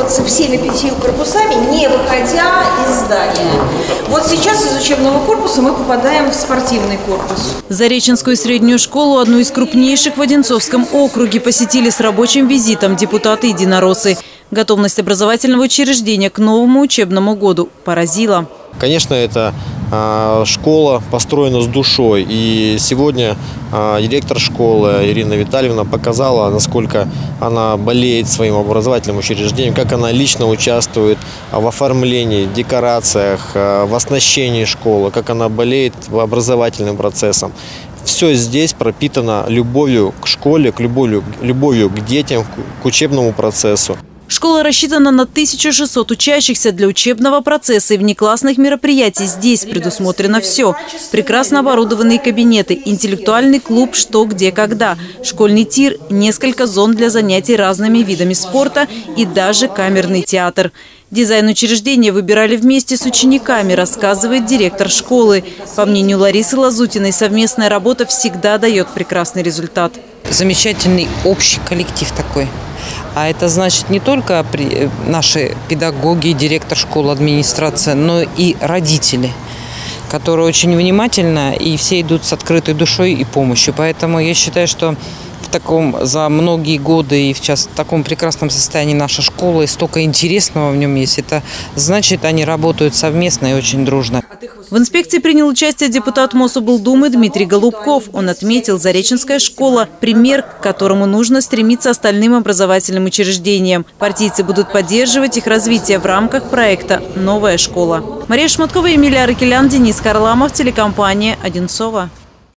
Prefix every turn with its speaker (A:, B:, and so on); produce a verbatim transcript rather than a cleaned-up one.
A: пользоваться всеми пятью корпусами, не выходя из здания. Вот сейчас из учебного корпуса мы попадаем в спортивный корпус.
B: Зареченскую среднюю школу, одну из крупнейших в Одинцовском округе, посетили с рабочим визитом депутаты-единороссы. Готовность образовательного учреждения к новому учебному году поразила.
C: Конечно, это э, школа построена с душой. И сегодня э, директор школы Ирина Витальевна показала, насколько она болеет своим образовательным учреждением, как она лично участвует в оформлении, декорациях, э, в оснащении школы, как она болеет в образовательным процессом. Все здесь пропитано любовью к школе, к любовью, любовью к детям, к учебному процессу.
B: Школа рассчитана на тысячу шестьсот учащихся. Для учебного процесса и внеклассных мероприятий здесь предусмотрено все. Прекрасно оборудованные кабинеты, интеллектуальный клуб «Что, где, когда», школьный тир, несколько зон для занятий разными видами спорта и даже камерный театр. Дизайн учреждения выбирали вместе с учениками, рассказывает директор школы. По мнению Ларисы Лазутиной, совместная работа всегда дает прекрасный результат.
D: Замечательный общий коллектив такой. А это значит не только наши педагоги, директор школы, администрация, но и родители, которые очень внимательно и все идут с открытой душой и помощью. Поэтому я считаю, что в таком за многие годы и сейчас в таком прекрасном состоянии наша школа, и столько интересного в нем есть. Это значит, они работают совместно и очень дружно.
B: В инспекции принял участие депутат Мособлдумы Дмитрий Голубков. Он отметил, Зареченская школа – пример, к которому нужно стремиться остальным образовательным учреждениям. Партийцы будут поддерживать их развитие в рамках проекта «Новая школа». Мария Шматкова, Эмилия Аракелян, Денис Харламов, телекомпания «Одинцово».